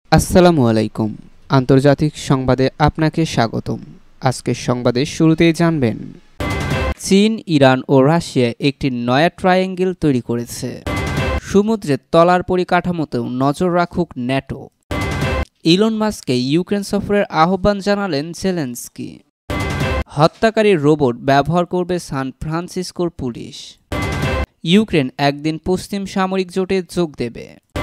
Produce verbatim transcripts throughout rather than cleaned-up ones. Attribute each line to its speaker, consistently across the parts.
Speaker 1: আসসালামু আলাইকুম। আন্তর্জাতিক সংবাদে আপনাকে স্বাগতম। আজকের সংবাদের শুরুতেই জানবেন, চীন, ইরান ও রাশিয়া একটি নয়া ট্রায়াঙ্গেল তৈরি করেছে। সমুদ্রের তলার পরিকাঠামোতেও নজর রাখুক ন্যাটো। ইলন মাস্ককে ইউক্রেন সফরের আহ্বান জানালেন জেলেনস্কি। হত্যাকারী রোবট ব্যবহার করবে সান ফ্রান্সিসকোর পুলিশ। ইউক্রেন একদিন পশ্চিম সামরিক জোটে যোগ দেবে।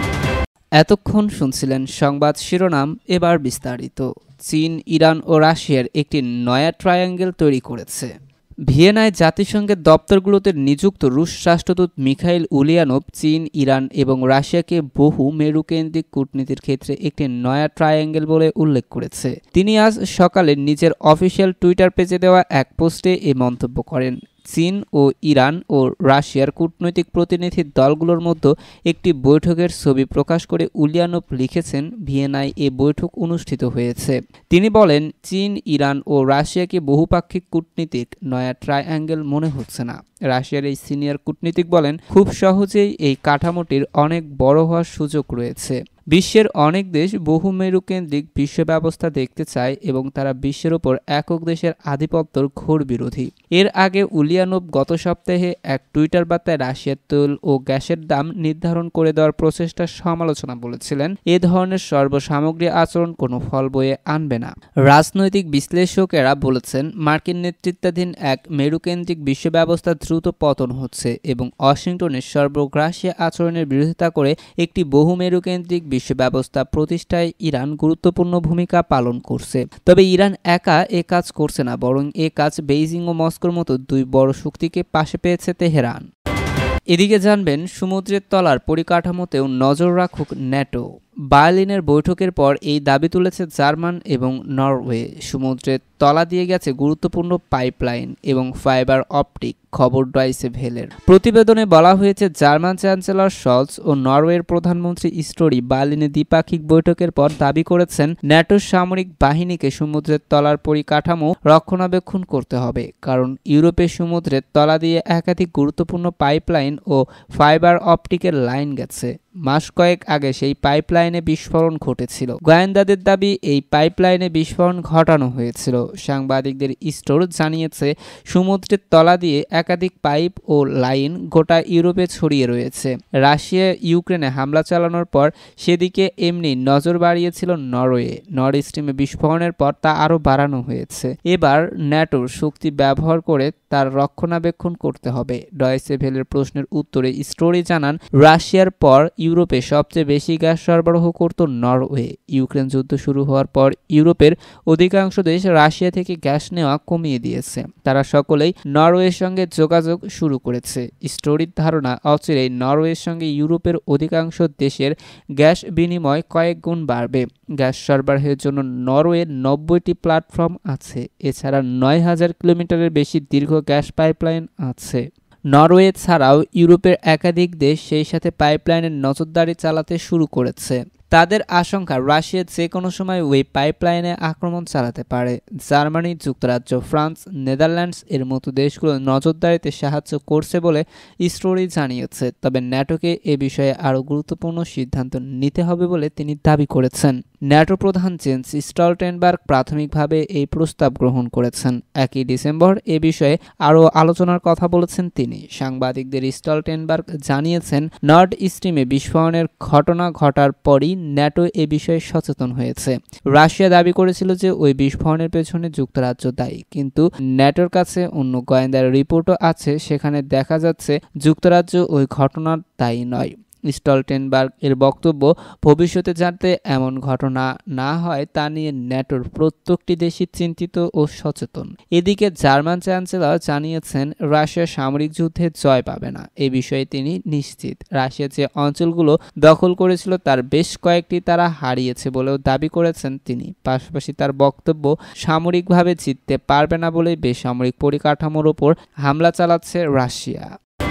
Speaker 1: এতক্ষণ শুনছিলেন সংবাদ শিরোনাম, এবার বিস্তারিত। চীন, ইরান ও রাশিয়ার একটি নয়া ট্রায়াঙ্গেল তৈরি করেছে। ভিয়েনায় জাতিসংঘের দপ্তরগুলোতে নিযুক্ত রুশ রাষ্ট্রদূত মিখাইল উলিয়ানোভ চীন, ইরান এবং রাশিয়াকে বহু মেরুকেন্দ্রিক কূটনীতির ক্ষেত্রে একটি নয়া ট্রায়াঙ্গেল বলে উল্লেখ করেছে। তিনি আজ সকালে নিজের অফিসিয়াল টুইটার পেজে দেওয়া এক পোস্টে এ মন্তব্য করেন। চীন ও ইরান ও রাশিয়ার কূটনৈতিক প্রতিনিধি দলগুলোর মধ্যে একটি বৈঠকের ছবি প্রকাশ করে উলিয়ানোভ লিখেছেন, ভিয়েনায় এ বৈঠক অনুষ্ঠিত হয়েছে। তিনি বলেন, চীন, ইরান ও রাশিয়াকে বহুপাক্ষিক কূটনীতিক নয়া ট্রায়াঙ্গেল মনে হচ্ছে না। রাশিয়ার এই সিনিয়র কূটনীতিক বলেন, খুব সহজেই এই কাঠামোটির অনেক বড় হওয়ার সুযোগ রয়েছে। বিশ্বের অনেক দেশ বহু মেরুকেন্দ্রিক বিশ্ব ব্যবস্থা দেখতে চায় এবং তারা বিশ্বের ওপর একক দেশের আধিপত্যর ঘোর বিরোধী। এর আগে উলিয়ানোভ গত সপ্তাহে এক টুইটার বার্তায় রাশিয়ার তেল ও গ্যাসের দাম নির্ধারণ করে দেওয়ার প্রচেষ্টার সমালোচনা বলেছিলেন, এ ধরনের সর্বসামগ্রী আচরণ কোনো ফল বয়ে আনবে না। রাজনৈতিক বিশ্লেষকেরা বলেছেন, মার্কিন নেতৃত্বাধীন এক মেরুকেন্দ্রিক বিশ্ব ব্যবস্থা দ্রুত পতন হচ্ছে এবং ওয়াশিংটনের সর্বগ্রাসী আচরণের বিরোধিতা করে একটি বহু মেরুকেন্দ্রিক বিশ্ব ব্যবস্থা প্রতিষ্ঠায় ইরান গুরুত্বপূর্ণ ভূমিকা পালন করছে। তবে ইরান একা এ কাজ করছে না, বরং এ কাজ বেইজিং ও মস্কোর মতো দুই বড় শক্তিকে পাশে পেয়েছে তেহরান। এদিকে জানবেন, সমুদ্রের তলার পরিকাঠামোতেও নজর রাখুক ন্যাটো। বার্লিনের বৈঠকের পর এই দাবি তুলেছে জার্মান এবং নরওয়ে। সমুদ্রের তলা দিয়ে গেছে গুরুত্বপূর্ণ পাইপলাইন এবং ফাইবার অপটিক। খবর ডয়েচে ভেলের প্রতিবেদনে বলা হয়েছে, জার্মান চ্যান্সেলর শলস ও নরওয়ের প্রধানমন্ত্রী স্টোরি বার্লিনে দ্বিপাক্ষিক বৈঠকের পর দাবি করেছেন, ন্যাটোর সামরিক বাহিনীকে সমুদ্রের তলার পরিকাঠামো রক্ষণাবেক্ষণ করতে হবে, কারণ ইউরোপের সমুদ্রের তলা দিয়ে একাধিক গুরুত্বপূর্ণ পাইপলাইন ও ফাইবার অপটিকের লাইন গেছে। মাস কয়েক আগে সেই পাইপলাইনে বিস্ফোরণ ঘটেছিল। গোয়েন্দাদের দাবি, এই পাইপলাইনে বিস্ফোরণ ঘটানো হয়েছিল। সাংবাদিকদের স্টোর জানিয়েছে, সমুদ্রের তলা দিয়ে একাধিক পাইপ ও লাইন গোটা ইউরোপে ছড়িয়ে রয়েছে। রাশিয়া ইউক্রেনে হামলা চালানোর পর সেদিকে এমনি নজর বাড়িয়েছিল নরওয়ে। নর্থ স্ট্রিমে বিস্ফোরণের পর তা আরও বাড়ানো হয়েছে। এবার ন্যাটোর শক্তি ব্যবহার করে তার রক্ষণাবেক্ষণ করতে হবে। ডয়েচে ভেলের প্রশ্নের উত্তরে স্টোরি জানান, রাশিয়ার পর ইউরোপে সবচেয়ে বেশি গ্যাস সরবরাহ করত নরওয়ে। ইউক্রেন যুদ্ধ শুরু হওয়ার পর ইউরোপের অধিকাংশ দেশ রাশিয়া থেকে গ্যাস নেওয়া কমিয়ে দিয়েছে। তারা সকলেই নরওয়ের সঙ্গে যোগাযোগ শুরু করেছে। স্টোরির ধারণা, অচিরেই নরওয়ের সঙ্গে ইউরোপের অধিকাংশ দেশের গ্যাস বিনিময় কয়েক গুণ বাড়বে। গ্যাস সরবরাহের জন্য নরওয়ের নব্বইটি প্ল্যাটফর্ম আছে। এছাড়া নয় হাজার কিলোমিটারের বেশি দীর্ঘ গ্যাস পাইপলাইন আছে। নরওয়ে ছাড়াও ইউরোপের একাধিক দেশ সেই সাথে পাইপলাইনের নজরদারি চালাতে শুরু করেছে। তাদের আশঙ্কা, রাশিয়া যে কোনো সময় ওই পাইপলাইনে আক্রমণ চালাতে পারে। জার্মানি, যুক্তরাজ্য, ফ্রান্স, নেদারল্যান্ডস এর মতো দেশগুলো নজরদারিতে সাহায্য করছে বলে স্টোরি জানিয়েছে। তবে ন্যাটোকে এ বিষয়ে আরও গুরুত্বপূর্ণ সিদ্ধান্ত নিতে হবে বলে তিনি দাবি করেছেন। ন্যাটো প্রধান জেন্স স্টলটেনবার্গ প্রাথমিকভাবে এই প্রস্তাব গ্রহণ করেছেন। একই ডিসেম্বর এ বিষয়ে আরও আলোচনার কথা বলেছেন তিনি। সাংবাদিকদের স্টলটেনবার্গ জানিয়েছেন, নর্থ স্ট্রিমে বিস্ফোরণের ঘটনা ঘটার পরই ন্যাটো এ বিষয়ে সচেতন হয়েছে। রাশিয়া দাবি করেছিল যে ওই বিস্ফোরণের পেছনে যুক্তরাজ্য দায়ী, কিন্তু ন্যাটোর কাছে অন্য গোয়েন্দার রিপোর্টও আছে, সেখানে দেখা যাচ্ছে যুক্তরাজ্য ওই ঘটনার দায়ী নয়। স্টলটেনবার্গ এর বক্তব্য, ভবিষ্যতে যাতে এমন ঘটনা না হয় তা নিয়ে ন্যাটোর প্রত্যেকটি দেশই চিন্তিত ও সচেতন। এদিকে জার্মান চ্যান্সেলর জানিয়েছেন, রাশিয়া সামরিক যুদ্ধে জয় পাবে না। এ বিষয়ে তিনি নিশ্চিত। রাশিয়া যে অঞ্চলগুলো দখল করেছিল তার বেশ কয়েকটি তারা হারিয়েছে বলেও দাবি করেছেন তিনি। পাশাপাশি তার বক্তব্য, সামরিকভাবে জিততে পারবে না বলে বেসামরিক পরিকাঠামোর ওপর হামলা চালাচ্ছে রাশিয়া।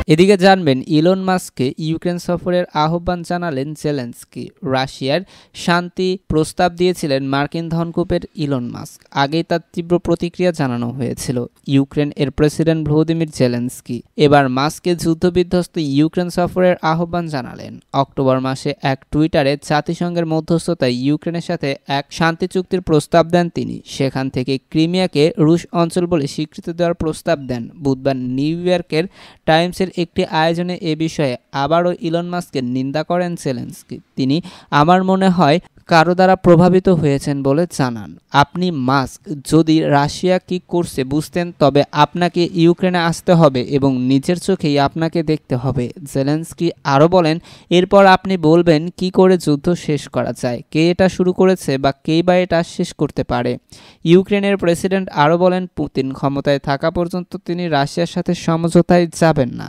Speaker 1: এদিকে জানবেন ইলন মাস্ককে ইউক্রেন সফরের আহ্বান জানালেন জেলেনস্কি। রাশিয়ার শান্তি প্রস্তাব দিয়েছিলেন মার্কিন ধনকুবের ইলন মাস্ক। আগেই তার তীব্র প্রতিক্রিয়া জানানো হয়েছিল ইউক্রেন এর প্রেসিডেন্ট ভ্লাদিমির জেলেনস্কি। এবার মাস্ককে যুদ্ধবিধ্বস্ত ইউক্রেন সফরের আহ্বান জানালেন। অক্টোবর মাসে এক টুইটারে জাতিসংঘের মধ্যস্থতায় ইউক্রেনের সাথে এক শান্তি চুক্তির প্রস্তাব দেন তিনি। সেখান থেকে ক্রিমিয়াকে রুশ অঞ্চল বলে স্বীকৃতি দেওয়ার প্রস্তাব দেন। বুধবার নিউ ইয়র্কের টাইমসের একটি আয়োজনে এ বিষয়ে আবারও ইলন মাস্কের নিন্দা করেন জেলেনস্কি। তিনি আমার মনে হয় কারো দ্বারা প্রভাবিত হয়েছেন বলে জানান। আপনি মাস্ক যদি রাশিয়া কি করছে বুঝতেন তবে আপনাকে ইউক্রেনে আসতে হবে এবং নিজের চোখেই আপনাকে দেখতে হবে। জেলেনস্কি আরও বলেন, এরপর আপনি বলবেন কি করে যুদ্ধ শেষ করা যায়, কে এটা শুরু করেছে বা কে বা এটা শেষ করতে পারে। ইউক্রেনের প্রেসিডেন্ট আরও বলেন, পুতিন ক্ষমতায় থাকা পর্যন্ত তিনি রাশিয়ার সাথে সমঝোতায় যাবেন না।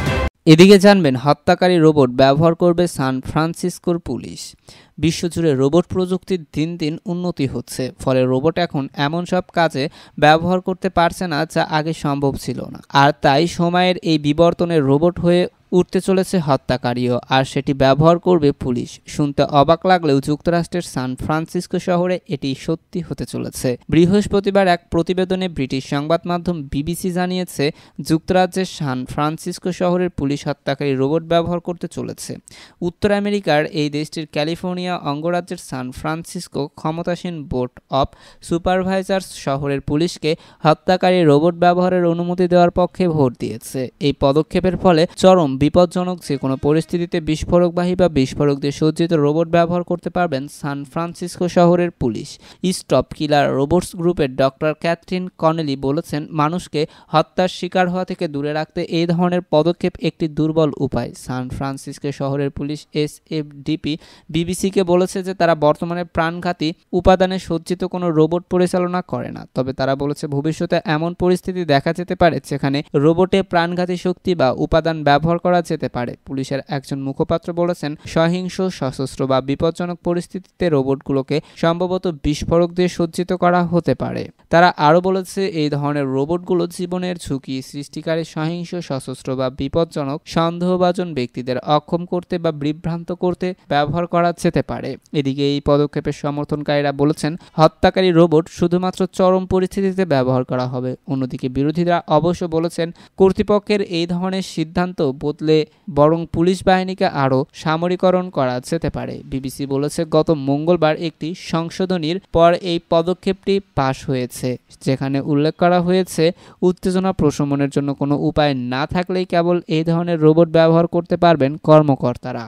Speaker 1: এদিকে জানবেন হত্যাকারী রোবট ব্যবহার করবে সান ফ্রান্সিসকোর পুলিশ। বিশ্বজুড়ে রোবট প্রযুক্তির দিন দিন উন্নতি হচ্ছে, ফলে রোবট এখন এমন সব কাজে ব্যবহার করতে পারছে না যা আগে সম্ভব ছিল না। আর তাই সময়ের এই বিবর্তনে রোবট হয়ে উঠতে চলেছে হত্যাকারীও, আর সেটি ব্যবহার করবে পুলিশ। শুনতে অবাক লাগলেও যুক্তরাষ্ট্রের সান ফ্রান্সিসকো শহরে এটি সত্যি হতে চলেছে। বৃহস্পতিবার এক প্রতিবেদনে ব্রিটিশ সংবাদ মাধ্যম বিবিসি জানিয়েছে, যুক্তরাজ্যের সান ফ্রান্সিসকো শহরের পুলিশ হত্যাকারী রোবট ব্যবহার করতে চলেছে। উত্তর আমেরিকার এই দেশটির ক্যালিফোর্নিয়া অঙ্গরাজ্যের সান ফ্রান্সিসকো ক্ষমতাসীন বোর্ড অব সুপারভাইজার্স শহরের পুলিশকে হত্যাকারী রোবট ব্যবহারের অনুমতি দেওয়ার পক্ষে ভোট দিয়েছে। এই পদক্ষেপের ফলে চরম বিপজ্জনক যে কোনো পরিস্থিতিতে বিস্ফোরকবাহী বা বিস্ফোরক দিয়ে সজ্জিত রোবট ব্যবহার করতে পারবেন সান ফ্রান্সিসকো শহরের পুলিশ। স্টপ কিলার রোবটস গ্রুপের ডক্টর ক্যাথরিন কনেলি বলেছেন, মানুষকে হত্যার শিকার হওয়া থেকে দূরে রাখতে এই ধরনের পদক্ষেপ একটি দুর্বল উপায়। সান ফ্রান্সিসকো শহরের পুলিশ এস এফ ডিপি বিবিসিকে বলেছে যে তারা বর্তমানে প্রাণঘাতী উপাদানে সজ্জিত কোনো রোবট পরিচালনা করে না, তবে তারা বলেছে ভবিষ্যতে এমন পরিস্থিতি দেখা যেতে পারে যেখানে রোবটে প্রাণঘাতী শক্তি বা উপাদান ব্যবহার করা যেতে পারে। পুলিশের একজন মুখপাত্র বলেছেন, সহিংস, সশস্ত্র বা বিপজ্জনক পরিস্থিতিতে রোবটগুলোকে সম্ভবত বিস্ফোরক দিয়ে সজ্জিত করা হতে পারে। তারা আরও বলেছে, এই ধরনের রোবটগুলো জীবনের ঝুঁকি সৃষ্টিকারী, সহিংস, সশস্ত্র বা বিপজ্জনক সন্দেহভাজন ব্যক্তিদের অক্ষম করতে বা বিভ্রান্ত করতে ব্যবহার করা যেতে পারে। এদিকে এই পদক্ষেপের সমর্থনকারীরা বলেছেন, হত্যাকারী রোবট শুধুমাত্র চরম পরিস্থিতিতে ব্যবহার করা হবে। অন্যদিকে বিরোধীরা অবশ্য বলেছেন, কর্তৃপক্ষের এই ধরনের সিদ্ধান্ত বদলে বরং পুলিশ বাহিনীকে আরও সামরিকরণ করা যেতে পারে। বিবিসি বলেছে, গত মঙ্গলবার একটি সংশোধনীর পর এই পদক্ষেপটি পাশ হয়েছে, যেখানে উল্লেখ করা হয়েছে উত্তেজনা প্রশমনের জন্য কোনো উপায় না থাকলেই কেবল এই ধরনের রোবট ব্যবহার করতে পারবেন কর্মকর্তারা।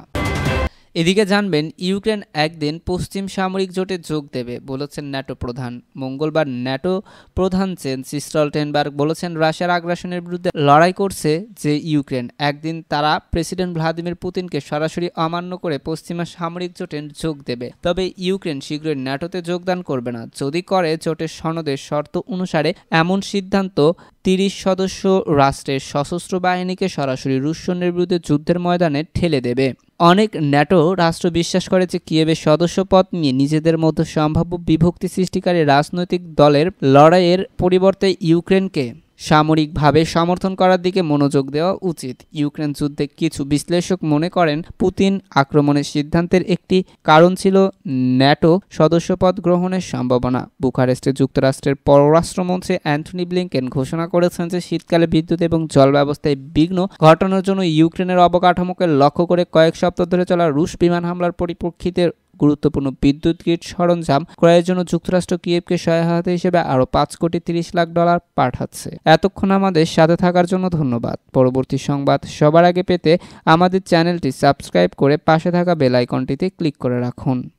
Speaker 1: এদিকে জানবেন ইউক্রেন একদিন পশ্চিম সামরিক জোটে যোগ দেবে বলেছেন ন্যাটো প্রধান। মঙ্গলবার ন্যাটো প্রধান জেন্স স্টলটেনবার্গ বলেছেন, রাশিয়ার আগ্রাসনের বিরুদ্ধে লড়াই করছে যে ইউক্রেন একদিন তারা প্রেসিডেন্ট ভ্লাদিমির পুতিনকে সরাসরি অমান্য করে পশ্চিমা সামরিক জোটে যোগ দেবে। তবে ইউক্রেন শীঘ্রই ন্যাটোতে যোগদান করবে না। যদি করে, জোটের সনদের শর্ত অনুসারে এমন সিদ্ধান্ত তিরিশ সদস্য রাষ্ট্রের সশস্ত্র বাহিনীকে সরাসরি রুশ সৈন্যের বিরুদ্ধে যুদ্ধের ময়দানে ঠেলে দেবে। অনেক ন্যাটো রাষ্ট্র বিশ্বাস করে যে কিয়েভের সদস্যপদ নিয়ে নিজেদের মধ্যে সম্ভাব্য বিভক্তি সৃষ্টিকারী রাজনৈতিক দলের লড়াইয়ের পরিবর্তে ইউক্রেনকে সামরিকভাবে সমর্থন করার দিকে মনোযোগ দেওয়া উচিত। ইউক্রেন যুদ্ধে কিছু বিশ্লেষক মনে করেন, পুতিন আক্রমণের সিদ্ধান্তের একটি কারণ ছিল ন্যাটো সদস্যপদ গ্রহণের সম্ভাবনা। বুখারেস্টে যুক্তরাষ্ট্রের পররাষ্ট্রমন্ত্রী অ্যান্টনি ব্লিংকেন ঘোষণা করেছেন যে শীতকালে বিদ্যুৎ এবং জল ব্যবস্থায় বিঘ্ন ঘটানোর জন্য ইউক্রেনের অবকাঠামোকে লক্ষ্য করে কয়েক সপ্তাহ ধরে চলা রুশ বিমান হামলার পরিপ্রেক্ষিতে গুরুত্বপূর্ণ বিদ্যুৎ গ্রিড সরঞ্জাম ক্রয়ের জন্য যুক্তরাষ্ট্র কিয়েভকে সহায়তা হিসেবে আরও পাঁচ কোটি তিরিশ লাখ ডলার পাঠাচ্ছে। এতক্ষণ আমাদের সাথে থাকার জন্য ধন্যবাদ। পরবর্তী সংবাদ সবার আগে পেতে আমাদের চ্যানেলটি সাবস্ক্রাইব করে পাশে থাকা বেল আইকনটিতে ক্লিক করে রাখুন।